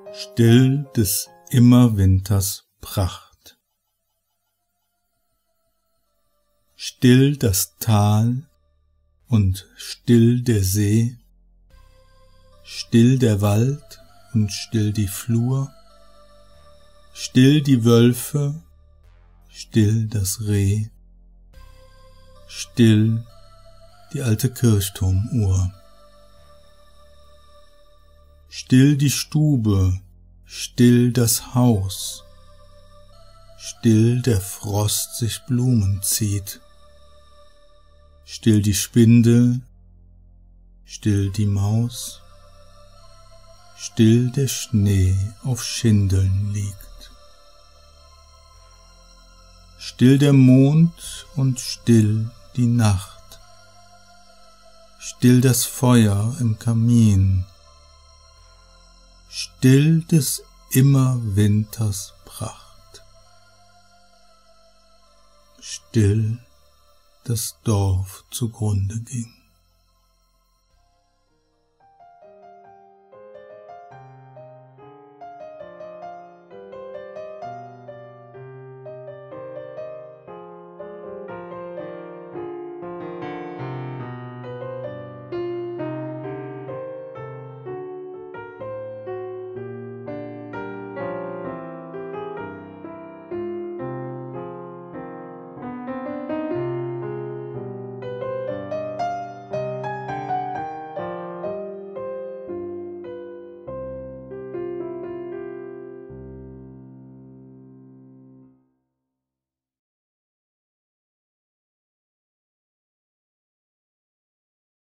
Still des Immerwinters Pracht. Still das Tal und still der See, still der Wald und still die Flur, still die Wölfe, still das Reh, still die alte Kirchturmuhr. Still die Stube, still das Haus, still der Frost sich Blumen zieht, still die Spindel, still die Maus, still der Schnee auf Schindeln liegt, still der Mond und still die Nacht, still das Feuer im Kamin, still des Immerwinters Pracht, still das Dorf zugrunde ging.